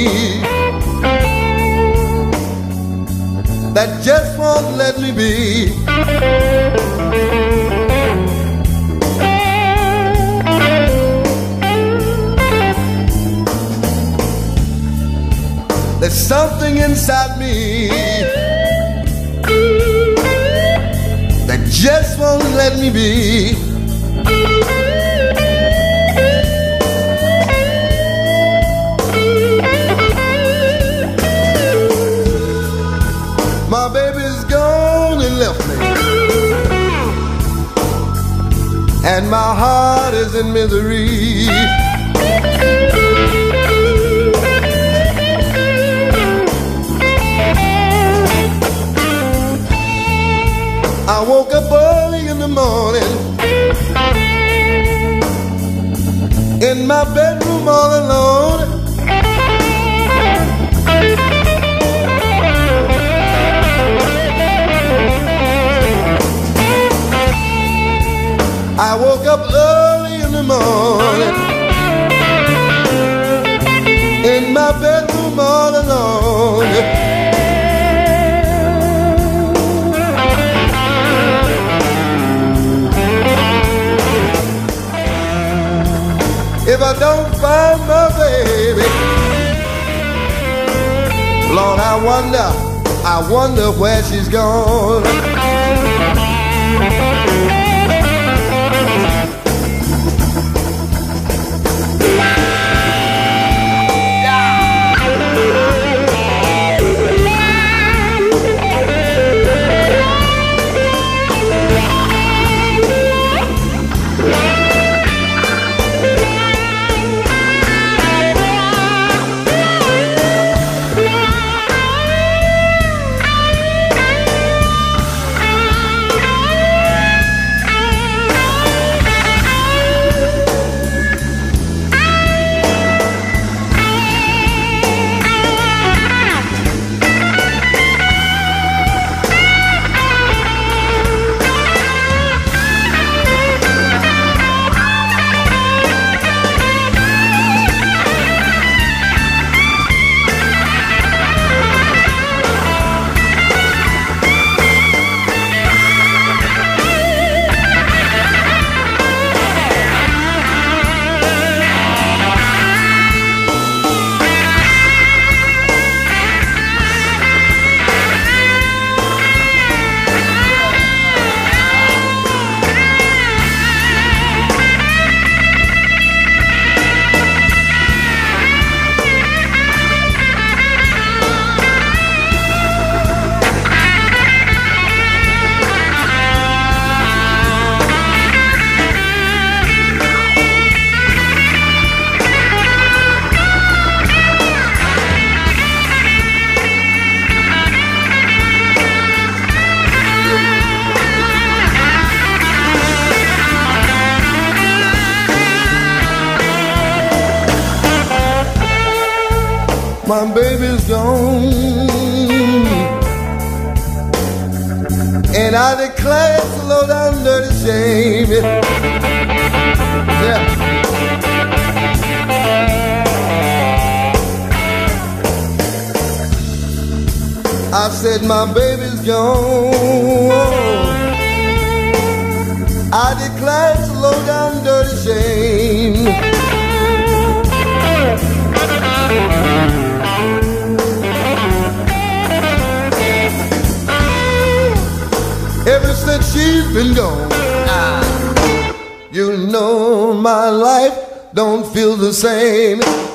that just won't let me be. There's something inside me that just won't let me be. My baby's gone and left me, and my heart is in misery. I woke up early in the morning, in my bedroom all alone. I woke up early in the morning, in my bedroom all alone. If I don't find my baby, Lord, I wonder where she's gone. My baby's gone, and I declare it's a low down dirty shame. Yeah. I said my baby's gone, I declare it's a low down dirty shame. Ever since she's been gone, you know my life don't feel the same.